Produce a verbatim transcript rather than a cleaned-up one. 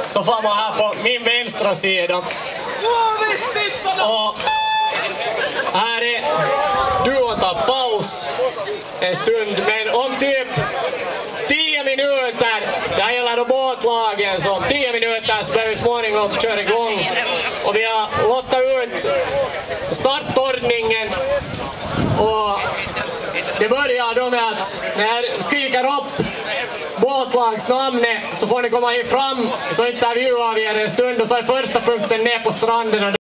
så får man här på min vänstra sida. Och här är duon tar paus en stund, men om typ tio minuter, det här gäller då båtlagen, så om tio minuter så behöver vi småningom köra igång. Och vi har lottat ut startordningen och det börjar då med att när jag skriker upp båtlagsnamnet så får ni komma hit fram, så intervjuar vi er en stund och så är första punkten ner på stranden.